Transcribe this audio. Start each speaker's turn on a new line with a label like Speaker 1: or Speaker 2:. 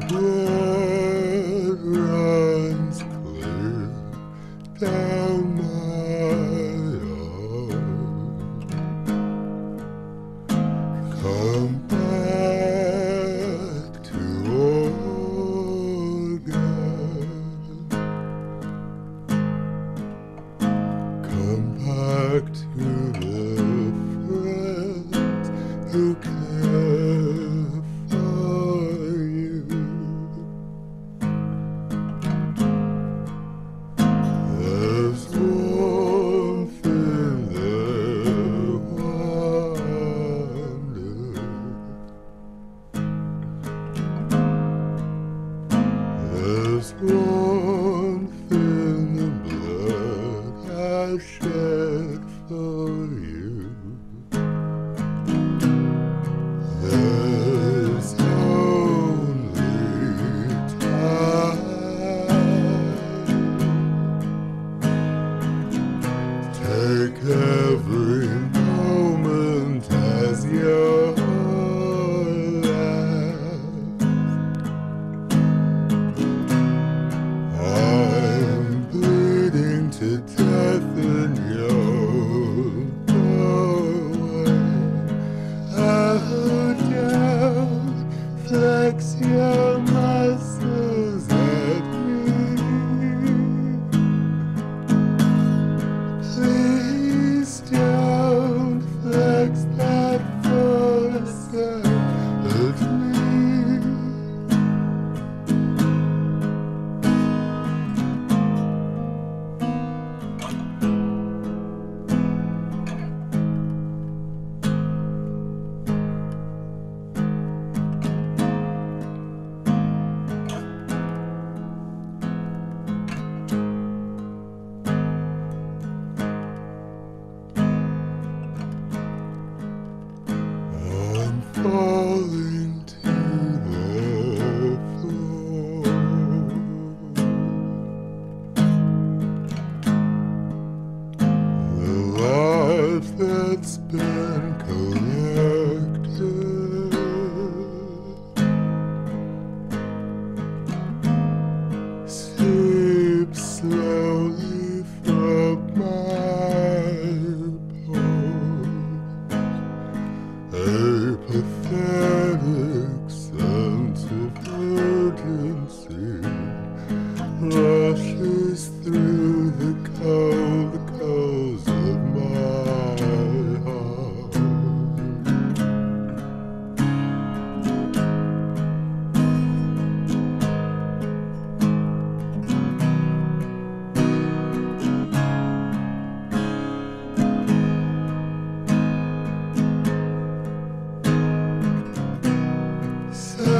Speaker 1: blood runs clear down my arm. Come back to Oregon. Come back to the friends who care for you. There's warmth in their wonder. There's warmth in the blood I shed for you. There's only time. Take every moment as your last. I'm bleeding to death in your doorway. Hold down, flex your muscles at me. Please don't flex that force at me. I'm falling to the floor. The life that's been collected seeps slowly from my bones. A pathetic sense of urgency rushes through the cold coals of my heart. So